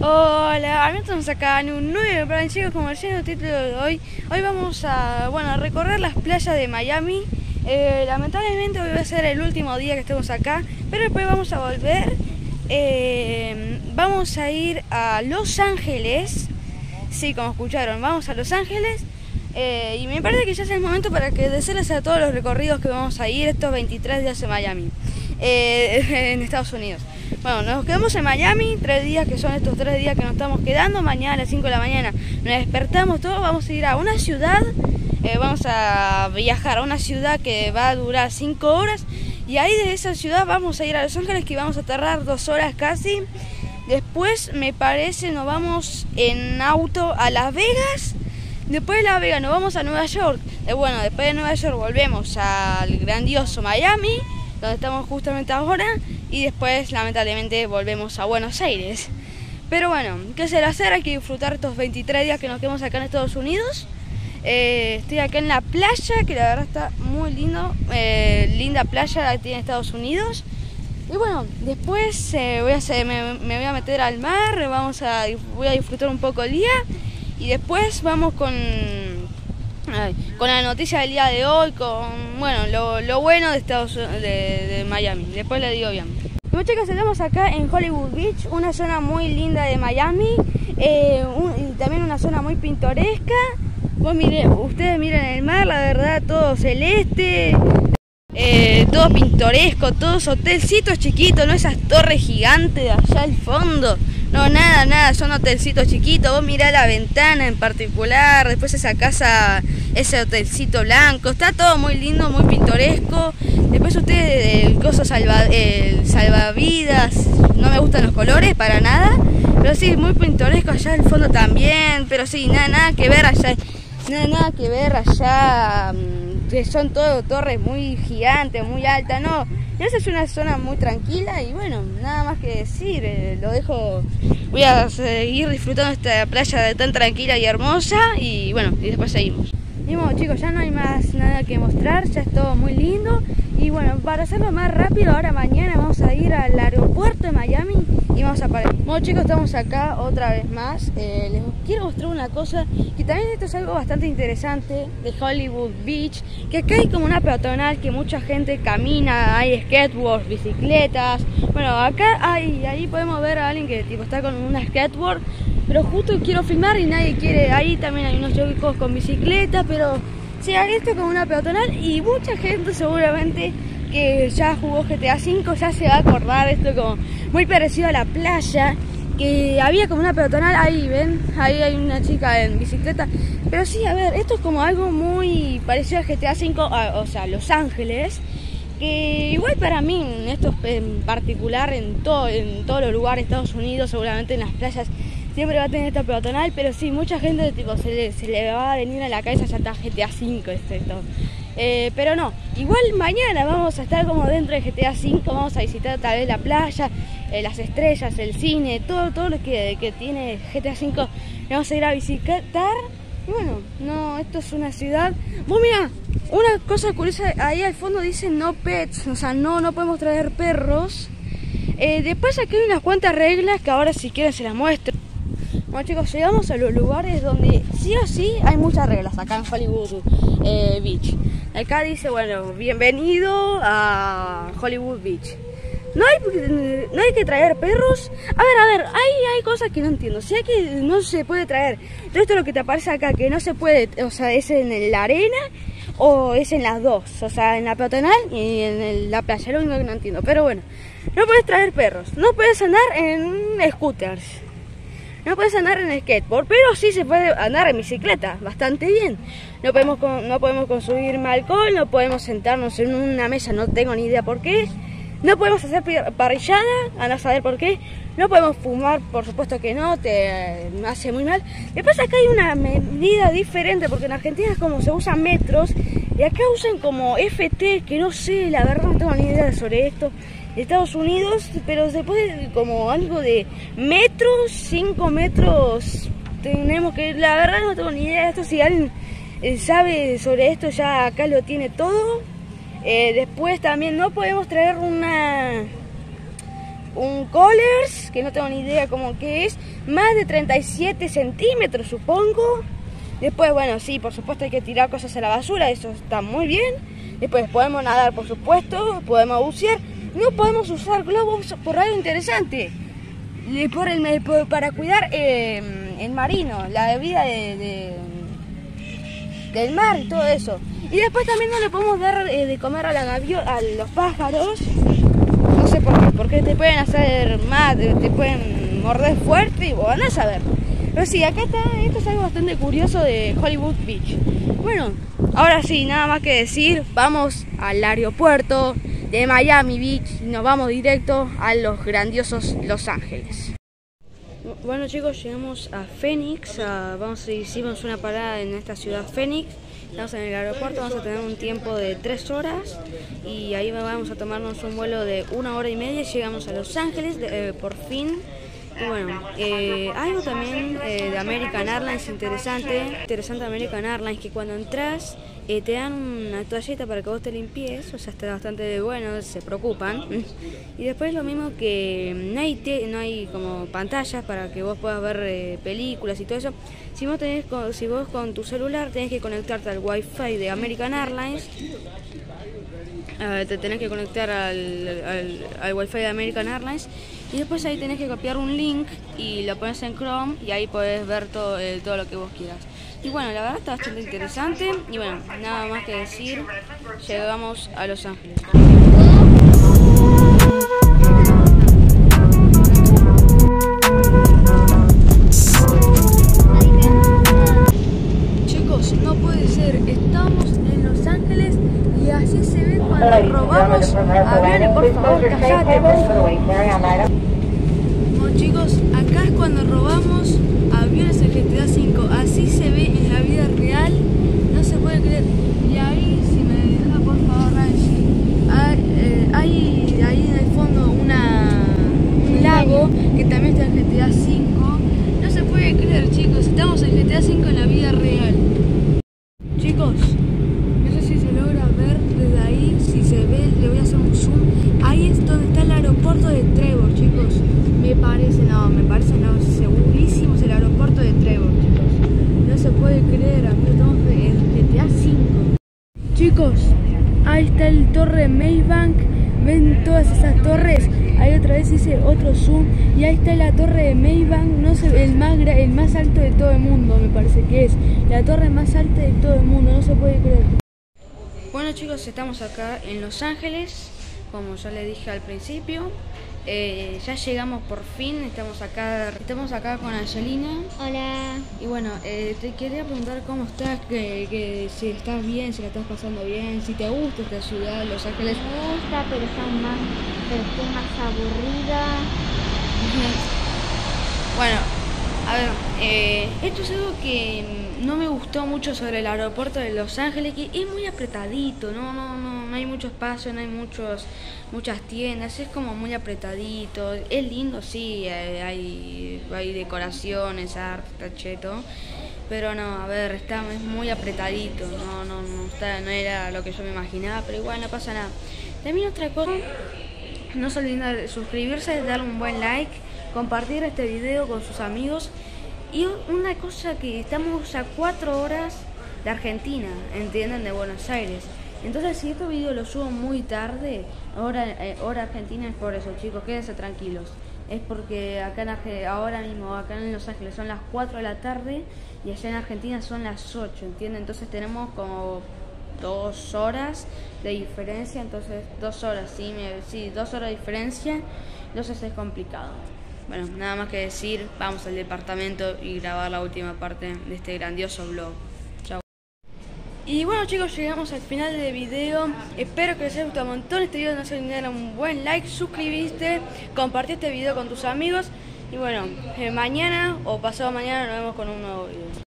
Hola, ahora estamos acá en un nuevo plan, chicos, como decía el título de hoy. Hoy vamos a recorrer las playas de Miami. Lamentablemente hoy va a ser el último día que estemos acá, pero después vamos a volver. Vamos a ir a Los Ángeles. Sí, como escucharon, vamos a Los Ángeles. Y me parece que ya es el momento para que decirles a todos los recorridos que vamos a ir estos 23 días en Miami, en Estados Unidos. Bueno, nos quedamos en Miami 3 días, que son estos 3 días que nos estamos quedando. Mañana a las 5 de la mañana nos despertamos todos, vamos a ir a una ciudad, vamos a viajar a una ciudad que va a durar 5 horas. Y ahí de esa ciudad vamos a ir a Los Ángeles, que vamos a tardar 2 horas casi. Después me parece nos vamos en auto a Las Vegas. Después de Las Vegas nos vamos a Nueva York. Después de Nueva York volvemos al grandioso Miami, donde estamos justamente ahora. Y después, lamentablemente, volvemos a Buenos Aires. Pero bueno, ¿qué se le hacer? Hay que disfrutar estos 23 días que nos quedamos acá en Estados Unidos. Estoy acá en la playa, que la verdad está muy lindo. Linda playa la que tiene Estados Unidos. Y bueno, después me voy a meter al mar, voy a disfrutar un poco el día. Y después vamos con la noticia del día de hoy, lo bueno de Miami. Después le digo bien. Bueno, chicos, estamos acá en Hollywood Beach, una zona muy linda de Miami, y también una zona muy pintoresca. Ustedes miren el mar, la verdad, todo celeste, todo pintoresco, todos hotelcitos chiquitos, no esas torres gigantes de allá al fondo. No, nada, son hotelcitos chiquitos. Vos mirá la ventana en particular, después esa casa, ese hotelcito blanco, está todo muy lindo, muy pintoresco. Después ustedes, el salvavidas, no me gustan los colores para nada, pero sí, muy pintoresco allá al fondo también. Pero sí, nada que ver allá, que son todo torres muy gigantes, muy altas, no. Esa es una zona muy tranquila y bueno, nada más que decir, lo dejo. Voy a seguir disfrutando esta playa tan tranquila y hermosa y bueno, y después seguimos. Y bueno, chicos, ya no hay más nada que mostrar, ya es todo muy lindo. Y bueno, para hacerlo más rápido, ahora mañana vamos a ir al aeropuerto de Miami y vamos a parar. Bueno, chicos, estamos acá otra vez más. Les quiero mostrar una cosa, que también esto es algo bastante interesante de Hollywood Beach, que acá hay como una peatonal que mucha gente camina, hay skateboards, bicicletas. Bueno, acá ahí podemos ver a alguien que tipo está con una skateboard, pero justo quiero filmar y nadie quiere. Ahí también hay unos chicos con bicicleta, pero sí, esto como una peatonal, y mucha gente seguramente que ya jugó GTA V ya se va a acordar. Esto como muy parecido a la playa, que había como una peatonal. Ahí ven, ahí hay una chica en bicicleta. Pero sí, a ver, esto es como algo muy parecido a GTA V, o sea, Los Ángeles, que igual para mí, esto en particular, en todos los lugares de Estados Unidos, seguramente en las playas siempre va a tener esta peatonal, pero sí, mucha gente tipo se le va a venir a la cabeza ya está GTA V esto. Pero no, igual mañana vamos a estar como dentro de GTA V, vamos a visitar tal vez la playa, las estrellas, el cine, todo lo que tiene GTA V, vamos a ir a visitar. Y bueno, no, esto es una ciudad. Vos mirá, una cosa curiosa, ahí al fondo dice no pets, o sea, no podemos traer perros. Después aquí hay unas cuantas reglas que ahora si quieren se las muestro. Bueno, chicos, llegamos a los lugares donde sí o sí hay muchas reglas acá en Hollywood Beach. Acá dice, bueno, bienvenido a Hollywood Beach. No hay que traer perros. A ver, hay cosas que no entiendo. Si hay que no se puede traer. Todo esto es lo que te aparece acá, que no se puede, o sea, es en la arena o es en las dos. O sea, en la peatonal y en la playa, lo único que no entiendo. Pero bueno, no puedes traer perros. No puedes andar en scooters. No puedes andar en skateboard, pero sí se puede andar en bicicleta, bastante bien. No podemos consumir alcohol, no podemos sentarnos en una mesa, no tengo ni idea por qué. No podemos hacer parrillada, anda a saber por qué. No podemos fumar, por supuesto que no, te hace muy mal. Después acá hay una medida diferente, porque en Argentina es como se usan metros, y acá usan como FT, que no sé, la verdad no tengo ni idea sobre esto. Estados Unidos, pero se puede como algo de metros, 5 metros, tenemos que, la verdad no tengo ni idea de esto. Si alguien sabe sobre esto, ya acá lo tiene todo. Después también no podemos traer un Colors, que no tengo ni idea cómo que es, más de 37 centímetros supongo. Después, bueno, sí, por supuesto hay que tirar cosas a la basura, eso está muy bien. Después podemos nadar, por supuesto, podemos bucear. No podemos usar globos por algo interesante, para cuidar el marino, la vida del mar y todo eso. Y después también no le podemos dar de comer a los pájaros. No sé por qué, porque te pueden hacer mal, te pueden morder fuerte y van a saber. Pero sí, acá está, esto es algo bastante curioso de Hollywood Beach. Bueno, ahora sí, nada más que decir, vamos al aeropuerto de Miami Beach y nos vamos directo a los grandiosos Los Ángeles. Bueno chicos, llegamos a Phoenix, hicimos una parada en esta ciudad Phoenix. Estamos en el aeropuerto, vamos a tener un tiempo de 3 horas y ahí vamos a tomarnos un vuelo de 1 hora y media y llegamos a Los Ángeles por fin. Y bueno, algo también de American Airlines interesante de American Airlines, que cuando entras te dan una toalleta para que vos te limpies, o sea, está bastante bueno, se preocupan. Y después lo mismo que no hay como pantallas para que vos puedas ver películas y todo eso. Si vos con tu celular tenés que conectarte al Wi-Fi de American Airlines, te tenés que conectar al Wi-Fi de American Airlines y después ahí tenés que copiar un link y lo pones en Chrome y ahí podés ver todo lo que vos quieras. Y bueno, la verdad está bastante interesante y bueno, nada más que decir, llegamos a Los Ángeles. Chicos, no puede ser, estamos en Los Ángeles y así se ve cuando robamos aviones. Por favor, callate, por favor. Bueno chicos, acá es cuando robamos aviones en GTA V, así se ve en la vida real, no se puede creer. Y ahí, si me deja por favor, Ranchi, hay ahí en el fondo un lago que también está en GTA V. No se puede creer chicos, estamos en GTA V en la vida real. Chicos, no sé si se logra ver desde ahí, si se ve, le voy a hacer un zoom. Ahí es donde está el aeropuerto de Trevor, chicos. Me parece, segurísimo es el aeropuerto de Trevor, chicos. No se puede creer, amigos, estamos en GTA V. Chicos, ahí está el torre Maybank, ven todas esas torres. Ahí otra vez hice otro zoom y ahí está la torre de Maybank, no sé, el más alto de todo el mundo, me parece que es la torre más alta de todo el mundo, no se puede creer. Bueno chicos, estamos acá en Los Ángeles, como ya les dije al principio. Ya llegamos por fin, estamos acá con Angelina. Hola. Y bueno, te quería preguntar cómo estás, que si estás bien, si la estás pasando bien, si te gusta esta ciudad, Los Ángeles. Me gusta, pero estoy más aburrida. Bueno, a ver, esto es algo que no me gustó mucho sobre el aeropuerto de Los Ángeles, que es muy apretadito, no hay mucho espacio, no hay muchas tiendas, es como muy apretadito. Es lindo, sí, hay decoraciones, arte, está cheto, pero no, a ver, es muy apretadito, no era lo que yo me imaginaba, pero igual no pasa nada. También otra cosa, no se olviden de suscribirse, darle un buen like, compartir este video con sus amigos. Y una cosa, que estamos a 4 horas de Argentina, ¿entienden? De Buenos Aires. Entonces si este video lo subo muy tarde, hora argentina, es por eso, chicos, quédense tranquilos. Es porque acá ahora mismo, acá en Los Ángeles son las 4 de la tarde y allá en Argentina son las 8, ¿entienden? Entonces tenemos como 2 horas de diferencia, entonces 2 horas, sí, 2 horas de diferencia, entonces es complicado. Bueno, nada más que decir, vamos al departamento y grabar la última parte de este grandioso vlog. Chao. Y bueno chicos, llegamos al final del video. Espero que les haya gustado un montón este video. No se olviden de dar un buen like, suscribirte, compartir este video con tus amigos. Y bueno, mañana o pasado mañana nos vemos con un nuevo video.